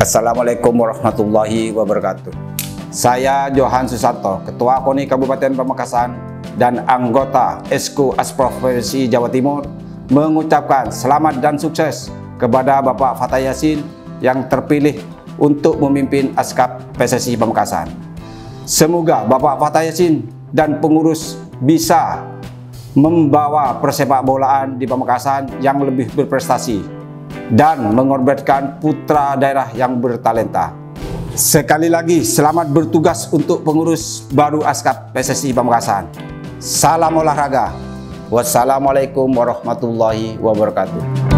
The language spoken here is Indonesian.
Assalamualaikum warahmatullahi wabarakatuh. Saya Johan Susanto, Ketua KONI Kabupaten Pamekasan dan anggota Esko Asprof Provinsi Jawa Timur, mengucapkan selamat dan sukses kepada Bapak Fathah Yassin yang terpilih untuk memimpin Askap PSSI Pamekasan. Semoga Bapak Fathah Yassin dan pengurus bisa membawa persepak bolaan di Pamekasan yang lebih berprestasi dan mengorbankan putra daerah yang bertalenta. Sekali lagi selamat bertugas untuk pengurus baru Askap PSSI Pamekasan. Salam olahraga. Wassalamualaikum warahmatullahi wabarakatuh.